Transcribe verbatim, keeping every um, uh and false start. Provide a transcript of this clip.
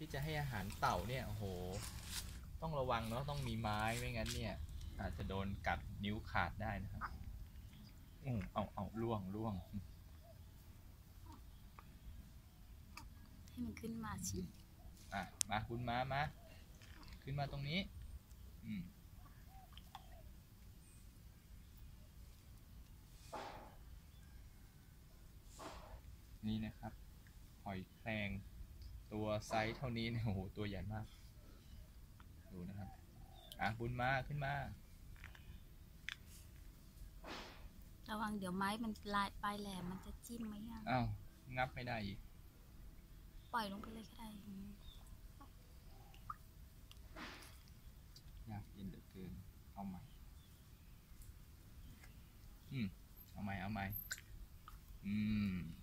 จะให้อาหารเต่าเนี่ยโอ้โหต้องระวังเนาะต้องมีไม้ไม่งั้นเนี่ยอาจจะโดนกัดนิ้วขาดได้นะครับอืมเอาเอาล่วงล่วงให้มันขึ้นมาสิอ่ะมาคุณม้ามาขึ้นมาตรงนี้อืมนี่นะครับหอยแครงตัวไซส์เท่านี้เนี่ยโอ้โหตัวใหญ่มากดูนะครับอ่ะบุญมาขึ้นมาระวังเดี๋ยวไม้มันลายปลายแหลมมันจะจิ้มไหมอ่ะอ้าวงับไม่ได้อีกปล่อยลงไปเลยก็ได้ยากเย็นเหลือเกินเอาใหม่อืมเอาใหม่เอาใหม่อืม